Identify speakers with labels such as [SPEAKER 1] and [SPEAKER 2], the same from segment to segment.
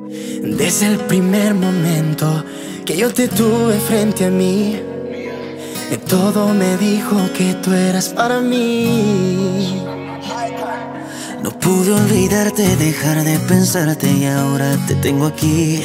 [SPEAKER 1] Desde el primer momento que yo te tuve frente a mí, todo me dijo que tú eras para mí.
[SPEAKER 2] No pude olvidarte, dejar de pensarte y ahora te tengo aquí.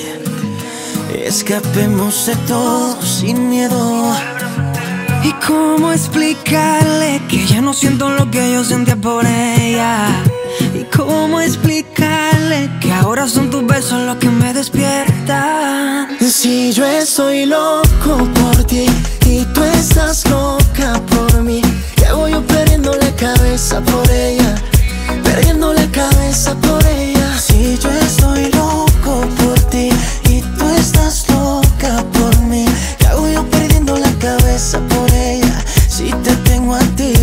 [SPEAKER 2] Escapemos de todo sin miedo.
[SPEAKER 3] ¿Y cómo explicarle que ya no siento lo que yo sentía por ella? ¿Y cómo explicarle que ahora son tus besos los que me despiertan?
[SPEAKER 1] Si yo estoy loco por ti y tú estás loca por mí, ¿qué hago yo perdiendo la cabeza por ella? Perdiendo la cabeza por ella.
[SPEAKER 2] Si yo estoy loco por ti y tú estás loca por mí, ¿qué hago yo perdiendo la cabeza por ella? Si te tengo a ti.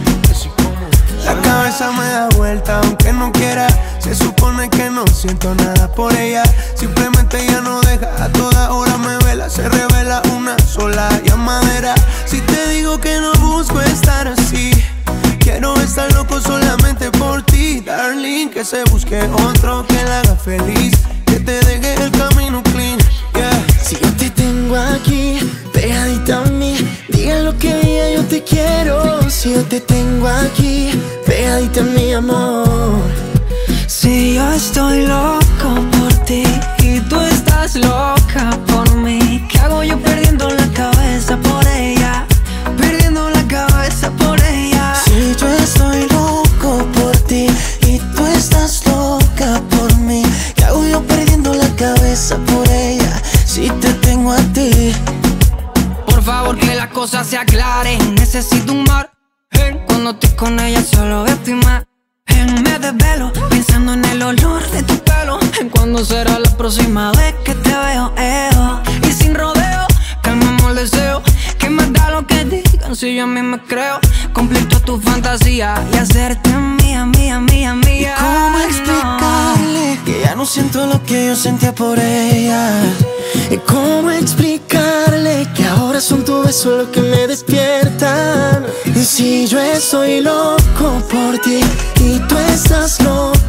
[SPEAKER 4] La cabeza me da vuelta aunque no quiera. Se supone que no siento nada por ella. Simplemente ella no deja, a toda hora me vela. Se revela una sola llamadera. Si te digo que no busco estar así, quiero estar loco solamente por ti, darling. Que se busque otro que la haga feliz, que te deje el camino clean, yeah.
[SPEAKER 1] Si yo te tengo aquí, pegadita a mí, diga lo que diga, yo te quiero. Si yo te tengo aquí, pegadita a mi amor.
[SPEAKER 3] Si yo estoy loco por ti y tú estás loca por mí, ¿qué hago yo perdiendo la cabeza por ella? Perdiendo la cabeza por ella.
[SPEAKER 2] Si yo estoy loco por ti y tú estás loca por mí, ¿qué hago yo perdiendo la cabeza por ella? Si te tengo a ti.
[SPEAKER 3] Por favor que las cosas se aclaren, necesito un margen. Cuando estoy con ella solo veo tu imagen. Me desvelo pensando en el olor de tu pelo. En cuándo será la próxima vez que te veo, y sin rodeo, calmamos el deseo. Que me da lo que digan si yo a mí me creo. Cumplir toda tu fantasía y hacerte mía, mía, mía, mía.
[SPEAKER 2] ¿Y cómo explicarle que ya no siento lo que yo sentía por ella?
[SPEAKER 1] ¿Y cómo explicarle que ahora son tus besos los que me despiertan? Si yo estoy loco por ti y tú estás loca